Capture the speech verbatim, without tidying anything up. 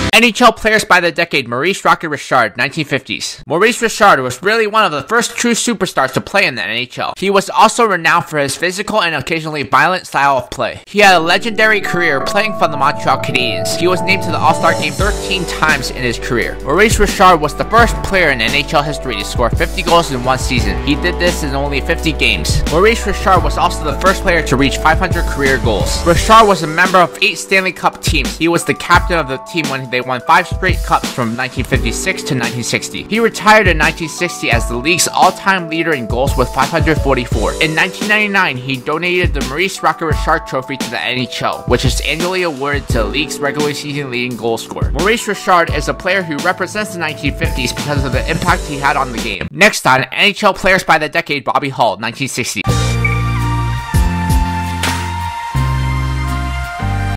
N H L Players by the Decade, Maurice Rocket Richard, nineteen fifties. Maurice Richard was really one of the first true superstars to play in the N H L. He was also renowned for his physical and occasionally violent style of play. He had a legendary career playing for the Montreal Canadiens. He was named to the All-Star game thirteen times in his career. Maurice Richard was the first player in N H L history to score fifty goals in one season. He did this in only fifty games. Maurice Richard was also the first player to reach five hundred career goals. Richard was a member of eight Stanley Cup teams. He was the captain of the team when they won five straight cups from nineteen fifty-six to nineteen sixty. He retired in nineteen sixty as the league's all-time leader in goals with five hundred forty-four. In nineteen ninety-nine, he donated the Maurice Rocket Richard Trophy to the N H L, which is annually awarded to the league's regular season leading goal scorer. Maurice Richard is a player who represents the nineteen fifties because of the impact he had on the game. Next on N H L Players by the Decade, Bobby Hull, nineteen sixty.